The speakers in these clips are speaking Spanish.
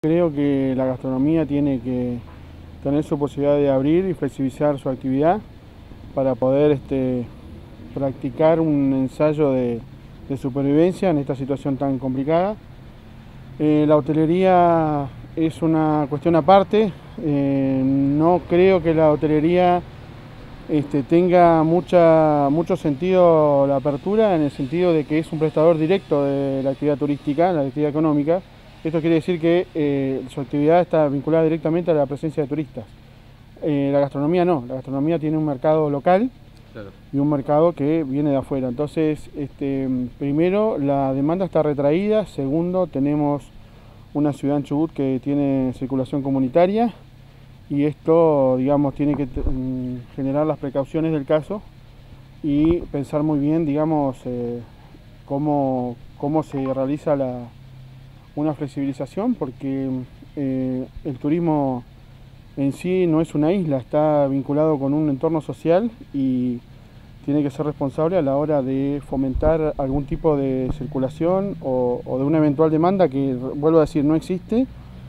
Creo que la gastronomía tiene que tener su posibilidad de abrir y flexibilizar su actividad para poder practicar un ensayo de supervivencia en esta situación tan complicada. La hotelería es una cuestión aparte. No creo que la hotelería tenga mucho sentido la apertura, en el sentido de que es un prestador directo de la actividad turística, la actividad económica. Esto quiere decir que su actividad está vinculada directamente a la presencia de turistas. La gastronomía no, la gastronomía tiene un mercado local. Claro. Y un mercado que viene de afuera. Entonces, primero, la demanda está retraída. Segundo, tenemos una ciudad en Chubut que tiene circulación comunitaria y esto, digamos, tiene que generar las precauciones del caso y pensar muy bien, digamos, cómo se realiza una flexibilización, porque el turismo en sí no es una isla, está vinculado con un entorno social y tiene que ser responsable a la hora de fomentar algún tipo de circulación o de una eventual demanda que, vuelvo a decir, no existe.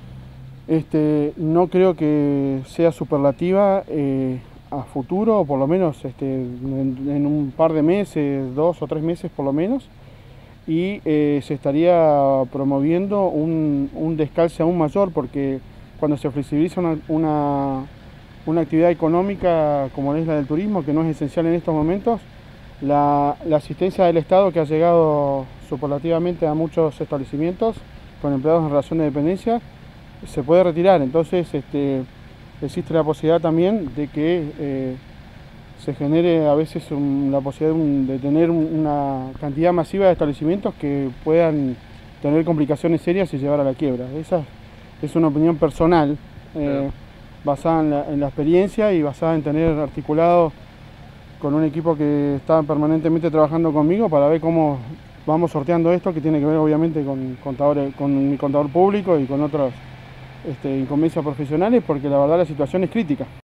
No creo que sea superlativa a futuro, o por lo menos en un par de meses, 2 o 3 meses por lo menos, y se estaría promoviendo un descalce aún mayor, porque cuando se flexibiliza una actividad económica como es la del turismo, que no es esencial en estos momentos, la asistencia del Estado, que ha llegado superlativamente a muchos establecimientos con empleados en relación de dependencia, se puede retirar. Entonces existe la posibilidad también de que se genere a veces la posibilidad de tener una cantidad masiva de establecimientos que puedan tener complicaciones serias y llevar a la quiebra. Esa es una opinión personal, basada en la experiencia y basada en tener articulado con un equipo que está permanentemente trabajando conmigo para ver cómo vamos sorteando esto, que tiene que ver obviamente con mi contador público y con otras inconveniencias profesionales, porque la verdad la situación es crítica.